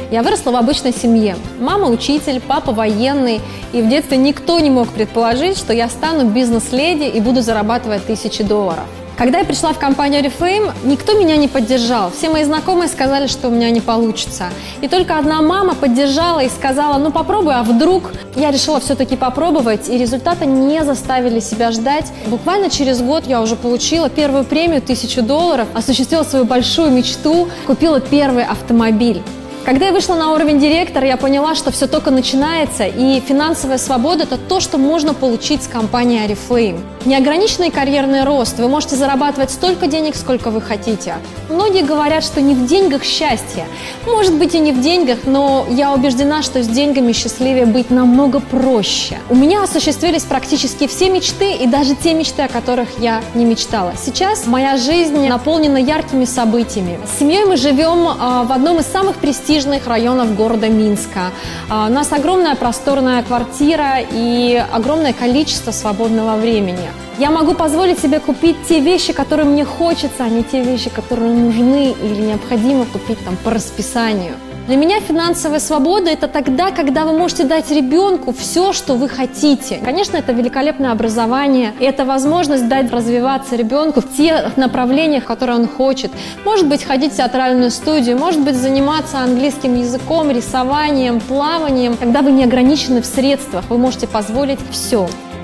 Я выросла в обычной семье. Мама учитель, папа военный. И в детстве никто не мог предположить, что я стану бизнес-леди и буду зарабатывать $1000. Когда я пришла в компанию Oriflame, никто меня не поддержал. Все мои знакомые сказали, что у меня не получится. И только одна мама поддержала и сказала: ну попробуй, а вдруг? Я решила все-таки попробовать, и результаты не заставили себя ждать. Буквально через год я уже получила первую премию $1000, осуществила свою большую мечту, купила первый автомобиль. Когда я вышла на уровень директора, я поняла, что все только начинается, и финансовая свобода – это то, что можно получить с компанией Oriflame. Неограниченный карьерный рост, вы можете зарабатывать столько денег, сколько вы хотите. Многие говорят, что не в деньгах счастье. Может быть и не в деньгах, но я убеждена, что с деньгами счастливее быть намного проще. У меня осуществились практически все мечты, и даже те мечты, о которых я не мечтала. Сейчас моя жизнь наполнена яркими событиями. С семьей мы живем в одном из самых престижных районов города Минска. У нас огромная просторная квартира и огромное количество свободного времени. Я могу позволить себе купить те вещи, которые мне хочется, а не те вещи, которые нужны или необходимо купить по расписанию. Для меня финансовая свобода – это тогда, когда вы можете дать ребенку все, что вы хотите. Конечно, это великолепное образование, и это возможность дать развиваться ребенку в тех направлениях, которые он хочет. Может быть, ходить в театральную студию, может быть, заниматься английским языком, рисованием, плаванием. Когда вы не ограничены в средствах, вы можете позволить все.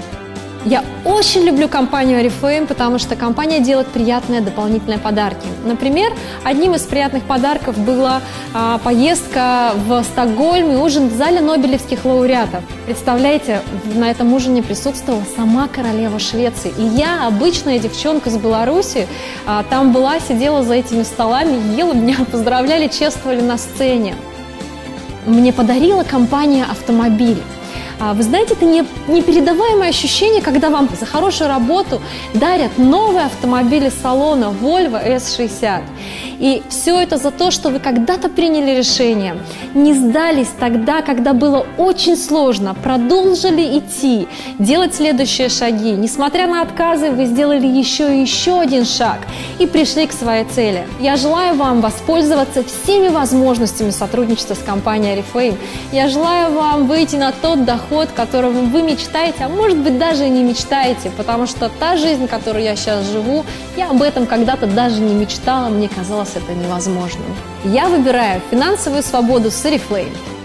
Я очень люблю компанию Oriflame, потому что компания делает приятные дополнительные подарки. Например, одним из приятных подарков была поездка в Стокгольм и ужин в зале нобелевских лауреатов. Представляете, на этом ужине присутствовала сама королева Швеции. И я, обычная девчонка из Беларуси, там была, сидела за этими столами, ела, меня поздравляли, чествовали на сцене. Мне подарила компания автомобиль. Вы знаете, это непередаваемое ощущение, когда вам за хорошую работу дарят новые автомобили салона Volvo S60. И все это за то, что вы когда-то приняли решение, не сдались тогда, когда было очень сложно, продолжили идти, делать следующие шаги. Несмотря на отказы, вы сделали еще и еще один шаг и пришли к своей цели. Я желаю вам воспользоваться всеми возможностями сотрудничества с компанией Oriflame. Я желаю вам выйти на тот доход, которым вы мечтаете, а может быть даже и не мечтаете, потому что та жизнь, которую я сейчас живу, я об этом когда-то даже не мечтала, мне казалось это невозможным. Я выбираю финансовую свободу с Oriflame.